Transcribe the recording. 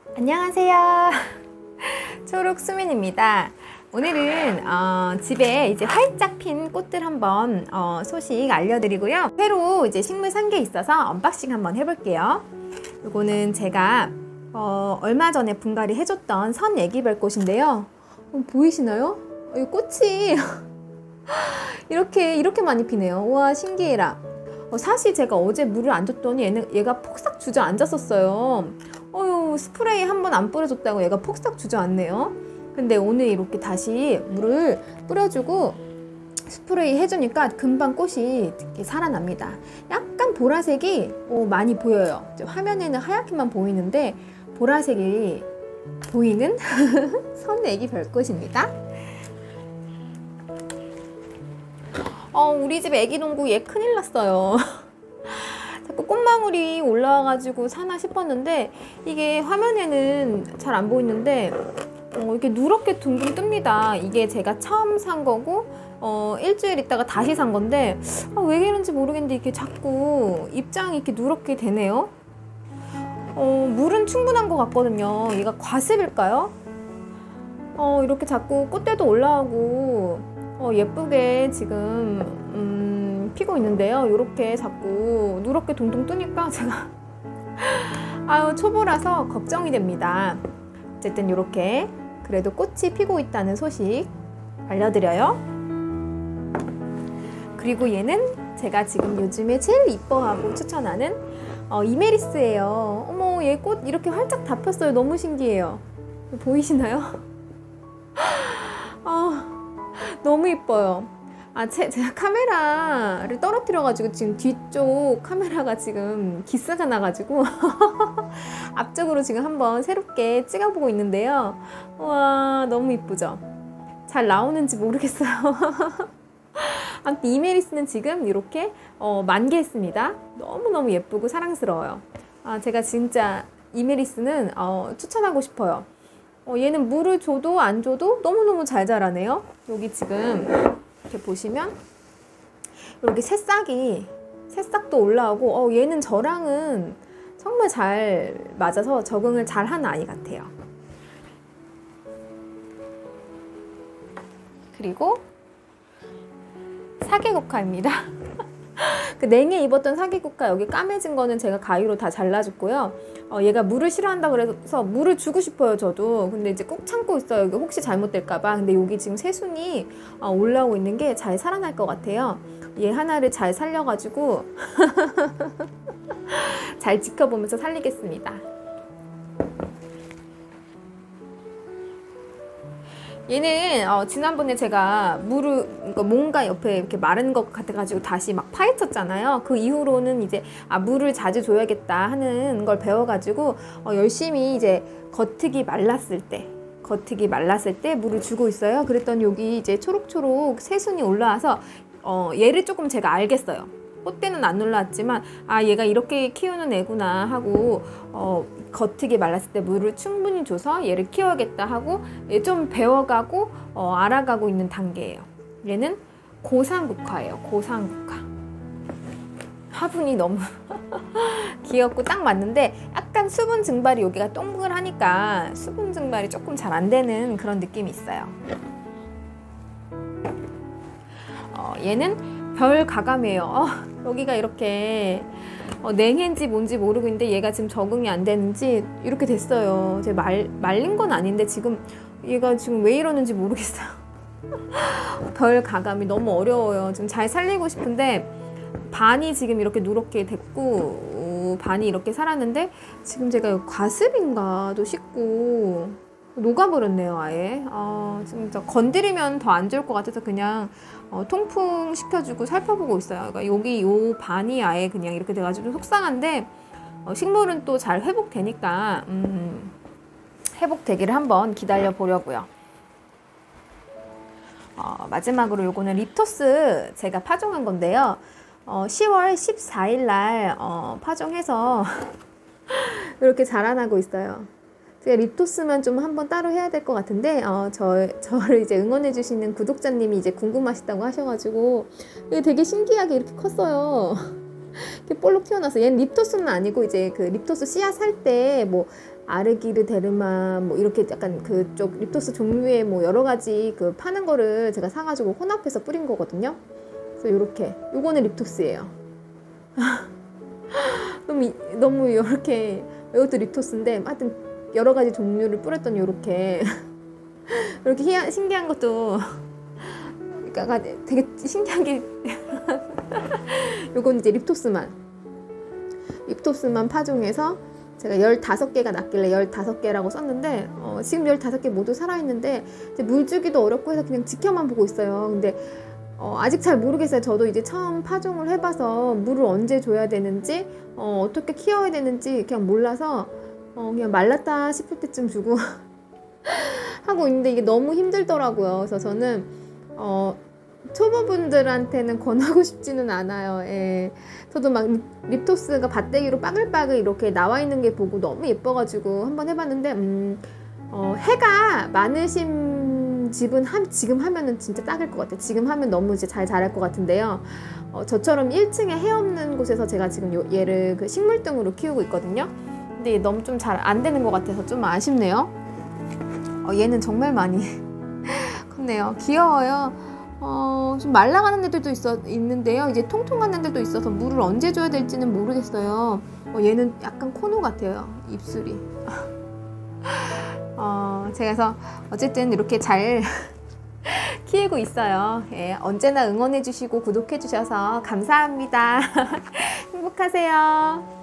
안녕하세요. 초록수민입니다. 오늘은 집에 이제 활짝 핀 꽃들 한번 소식 알려드리고요. 새로 이제 식물 산 게 있어서 언박싱 한번 해볼게요. 이거는 제가 얼마 전에 분갈이 해줬던 선애기별꽃인데요. 보이시나요? 이 꽃이 이렇게 많이 피네요. 우와, 신기해라. 사실 제가 어제 물을 안 줬더니 얘가 폭삭 주저앉았었어요. 스프레이 한 번 안 뿌려줬다고 얘가 폭삭 주저앉네요. 근데 오늘 이렇게 다시 물을 뿌려주고 스프레이 해주니까 금방 꽃이 이렇게 살아납니다. 약간 보라색이 많이 보여요. 화면에는 하얗게만 보이는데 보라색이 보이는 선애기 별꽃입니다. 우리 집 애기 농구 얘 큰일 났어요. 자꾸 꽃망울이 올라와가지고 사나 싶었는데 이게 화면에는 잘 안 보이는데 이렇게 누렇게 둥둥 뜹니다. 이게 제가 처음 산 거고 일주일 있다가 다시 산 건데 왜 그런지 모르겠는데 이렇게 자꾸 입장이 이렇게 누렇게 되네요. 물은 충분한 것 같거든요. 얘가 과습일까요? 이렇게 자꾸 꽃대도 올라오고 예쁘게 지금 피고 있는데요. 이렇게 자꾸 누렇게 둥둥 뜨니까 제가 초보라서 걱정이 됩니다. 어쨌든 이렇게 그래도 꽃이 피고 있다는 소식 알려드려요. 그리고 얘는 제가 지금 요즘에 제일 이뻐하고 추천하는 이메리스예요. 어머, 얘 꽃 이렇게 활짝 다 폈어요. 너무 신기해요. 보이시나요? 너무 이뻐요. 제가 카메라를 떨어뜨려가지고 지금 뒤쪽 카메라가 지금 기스가 나가지고 앞쪽으로 지금 한번 새롭게 찍어보고 있는데요. 와, 너무 이쁘죠? 잘 나오는지 모르겠어요. 아무튼 이메리스는 지금 이렇게 만개했습니다. 너무너무 예쁘고 사랑스러워요. 제가 진짜 이메리스는 추천하고 싶어요. 얘는 물을 줘도 안 줘도 너무너무 잘 자라네요. 여기 지금 이렇게 보시면 이렇게 새싹도 올라오고 얘는 저랑은 정말 잘 맞아서 적응을 잘 한 아이 같아요. 그리고 사계국화입니다. 그 냉해 입었던 사계국화 여기 까매진 거는 제가 가위로 다 잘라줬고요. 얘가 물을 싫어한다고 그래서 물을 주고 싶어요, 저도. 근데 이제 꼭 참고 있어요. 여기 혹시 잘못될까봐. 근데 여기 지금 새순이 올라오고 있는 게 잘 살아날 것 같아요. 얘 하나를 잘 살려가지고 잘 지켜보면서 살리겠습니다. 얘는 지난번에 제가 뭔가 옆에 이렇게 마른 것 같아가지고 다시 막 파헤쳤잖아요. 그 이후로는 이제 물을 자주 줘야겠다 하는 걸 배워가지고 열심히 이제 겉흙이 말랐을 때 물을 주고 있어요. 그랬더니 여기 이제 초록초록 새순이 올라와서 얘를 조금 제가 알겠어요. 꽃대는 안 올라왔지만 얘가 이렇게 키우는 애구나 하고 겉흙이 말랐을 때 물을 충분히 줘서 얘를 키워야겠다 하고 얘 좀 배워가고 알아가고 있는 단계예요. 얘는 고상국화예요. 고상국화. 화분이 너무 귀엽고 딱 맞는데 약간 수분 증발이 여기가 동글하니까 수분 증발이 조금 잘 안 되는 그런 느낌이 있어요. 얘는 별 가감이에요. 여기가 이렇게 냉해인지 뭔지 모르고 있는데 얘가 지금 적응이 안 되는지 이렇게 됐어요. 제가 말린 건 아닌데 지금 얘가 지금 왜 이러는지 모르겠어요. 별 가감이 너무 어려워요. 지금 잘 살리고 싶은데 반이 지금 이렇게 누렇게 됐고 반이 이렇게 살았는데 지금 제가 과습인가도 싶고 녹아버렸네요, 아예. 진짜 건드리면 더 안 좋을 것 같아서 그냥 통풍 시켜주고 살펴보고 있어요. 그러니까 여기 요 반이 아예 그냥 이렇게 돼가지고 속상한데 식물은 또 잘 회복되니까 회복되기를 한번 기다려 보려고요. 마지막으로 요거는 립토스 제가 파종한 건데요. 10월 14일 날 파종해서 이렇게 자라나고 있어요. 제가 립토스만 좀 한번 따로 해야 될 것 같은데 저를 이제 응원해 주시는 구독자님이 이제 궁금하시다고 하셔가지고 이게 되게 신기하게 이렇게 컸어요. 이렇게 볼록 튀어나와서 얘는 립토스는 아니고 이제 그 립토스 씨앗 살 때 뭐 아르기르데르마 뭐 이렇게 약간 그쪽 립토스 종류의 뭐 여러 가지 그 파는 거를 제가 사가지고 혼합해서 뿌린 거거든요. 그래서 요렇게 요거는 립토스예요. 너무 이렇게 이것도 립토스인데 하여튼 여러 가지 종류를 뿌렸더니 요렇게 이렇게 신기한 것도 그러니까 되게 신기한 게 요건 이제 립토스만 파종해서 제가 15개가 났길래 15개라고 썼는데 지금 15개 모두 살아있는데 이제 물 주기도 어렵고 해서 그냥 지켜만 보고 있어요. 근데 아직 잘 모르겠어요. 저도 이제 처음 파종을 해봐서 물을 언제 줘야 되는지 어떻게 키워야 되는지 그냥 몰라서 그냥 말랐다 싶을 때쯤 주고 하고 있는데 이게 너무 힘들더라고요. 그래서 저는 초보분들한테는 권하고 싶지는 않아요. 예. 저도 막 립토스가 밭대기로 빠글빠글 이렇게 나와 있는 게 보고 너무 예뻐가지고 한번 해봤는데 해가 많으신 집은 지금 하면은 진짜 딱일 것 같아요. 지금 하면 너무 이제 잘 자랄 것 같은데요. 저처럼 1층에 해 없는 곳에서 제가 지금 얘를 그 식물등으로 키우고 있거든요. 근데 너무 좀 잘 안 되는 것 같아서 좀 아쉽네요. 얘는 정말 많이 컸네요. 귀여워요. 좀 말라가는 애들도 있는데요. 이제 통통한 애들도 있어서 물을 언제 줘야 될지는 모르겠어요. 얘는 약간 코노 같아요. 입술이. 제가 그래서 어쨌든 이렇게 잘 키우고 있어요. 예, 언제나 응원해주시고 구독해주셔서 감사합니다. 행복하세요.